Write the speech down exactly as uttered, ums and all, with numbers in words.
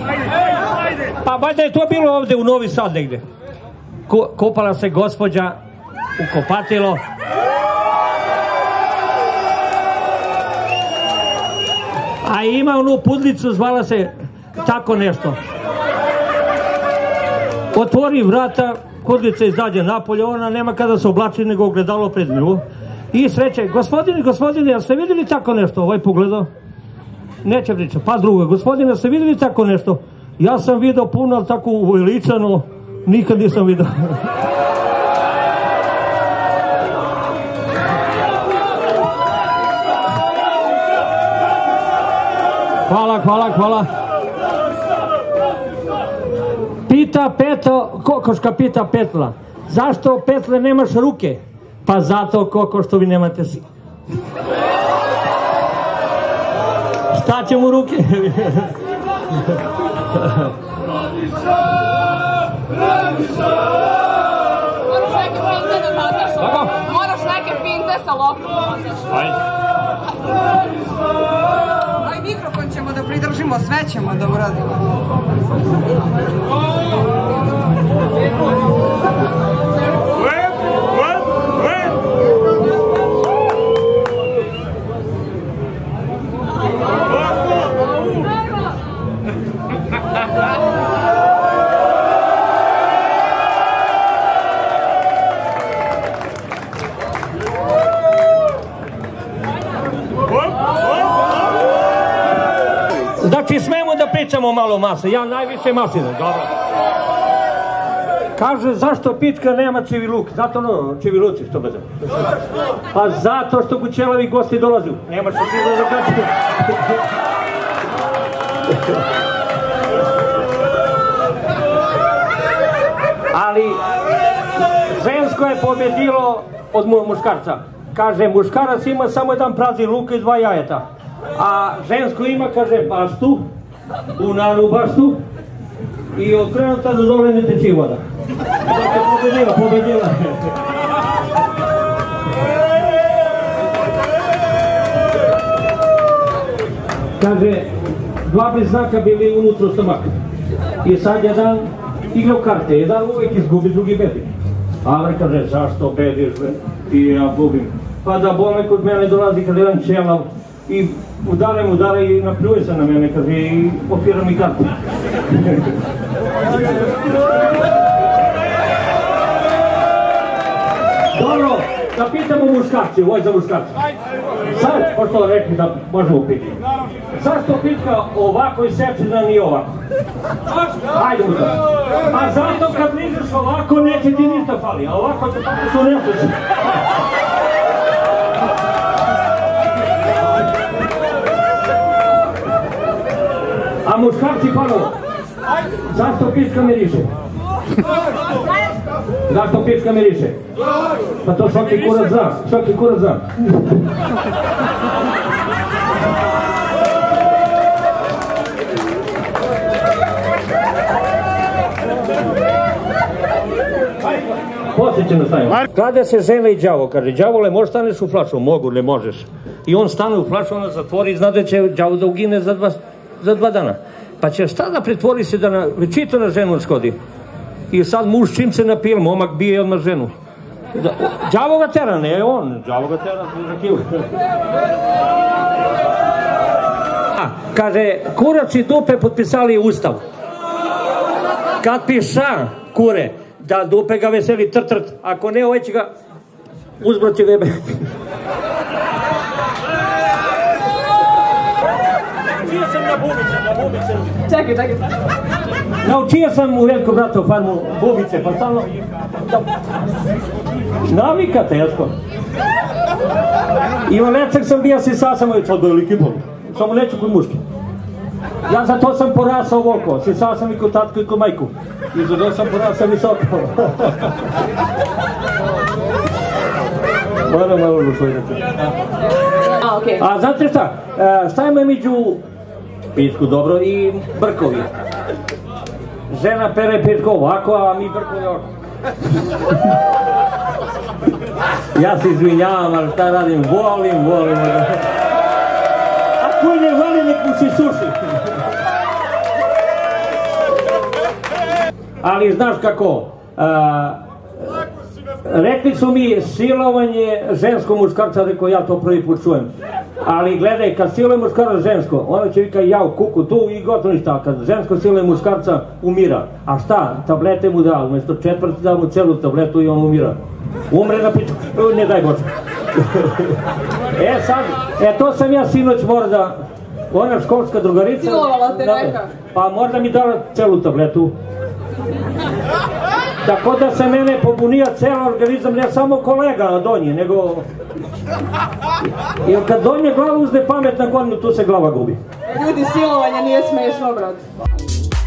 Pa valjda je to bilo ovde u Novi Sad negde. Kopala se gospođa u kopatilo. A ima onu pudlicu, zvala se tako nešto. Otvori vrata, pudlica izađe napolje, ona nema kada se oblači nego ogledalo pred nju. I sreće, gospodine, gospodine, jel ste vidjeli tako nešto? Ovaj pogledao. Neće pričati, pa druga, gospodine, jel ste vidjeli tako nešto? Ja sam vidio puno, ali tako uveličano, nikad nisam vidio. Hvala, hvala, hvala. Pita Peto, kokoška pita Petla, zašto Petle nemaš ruke? Pa zato, koko, što vi nemate si. Šta će mu ruke? Moraš neke pinte sa loptom. Ajde. Aj, mikrofon ćemo da pridržimo, sve ćemo da uradimo. Znači, smemo da pričamo malo masa, ja najviše masine, dobro. Kaže, zašto pička nema čiviluk? Zato ono, čiviluci, što bez. Pa zato što kućelavi gosti dolazu. Nemaš što ti da kačite. Ali, žensko je pobedilo od muškarca. Kaže, muškarac ima samo jedan prazni luk i dva jajeta. A žensko ima, kaže, baštu, bunaru baštu i od krenuta do dole ne teči voda. Dakle, pobedila, pobedila. Kaže, dva bliznaka bili unutra stomaka. I sad jedan igrao karte, jedan uvijek izgubi, drugi bedi. Ali kaže, zašto bediš? I ja gubim. Pa da bome kod mene dolazi kad jedan čelav i udare mu udare i napljuje se na mene, kaže, i opira mi kartu. Dobro, da pitamo muškarci, ovo je za muškarci. Sad, pošto rekli da možemo pitati. Zašto pitka ovako isečena nije ovako? Hajde mu to. A zato kad ližeš ovako neće ti ništa fali, a ovako će tako što neseš. A muškarci ponovo, zašto pička miriše? Zašto pička miriše? Pa to svaki kurac zna, svaki kurac zna. Posjećeno stavimo. Klade se žena i đavo, kaže, đavole, možeš staneš u flašu? Mogu, ne možeš. I on stane u flašu, ona zatvori i zna da će đavo da ugine za dva za dva dana. Pa će šta da pretvori se da na, večito na ženu škodi. I sad muž čim se napije, momak bije odmah ženu. Đavo ga tera, ne on, đavo ga tera za kilu. Kaže, kurac i dupe potpisali ustav. Kad piša kure, da dupe ga veseli trt trt, ako ne, ovaj će ga uzbrati vebe. Naučio sam na bubice, na bubice. Čekaj, čekaj. Naučio sam u Veljko brata u farmu bubice, pa stalno... Navika teško. I u lecak sam bio si sasamo i čod veliki bol. Samo neću kod muške. Ja za to sam porasao volko, si sasam i kod tatku i kod majku. I za to sam porasao visoko. Moram malo ušljedati. A, okej. A znate šta, šta ima među pičku dobro i brkovi? Žena pere pičku ovako, a mi brkovi ovako. Ja se izvinjavam, ali šta radim, volim, volim. A koji ne voli, nek mu se suši. Ali znaš kako, rekli su mi silovanje žensko muškarca, rekao ja to prvi put čujem. Ali gledaj, kad siluje muškarac žensko, onda će vika jao, kuku tu i gotovo ništa. Kad žensko siluje muškarca, umira. A šta? Tablete mu da, umjesto četvrti da mu celu tabletu i on umira. Umre na pičku, ne daj Bože. E sad, e to sam ja sinoć možda, ona školska drugarica. Silovala te neka. Pa možda mi dala celu tabletu. Tako da se mene pobunija ceo organizam, ne samo kolega donji, nego... Jer kad donje glava uzde pamet na godinu, tu se glava gubi. Ljudi, silovanje nije smešno, brat.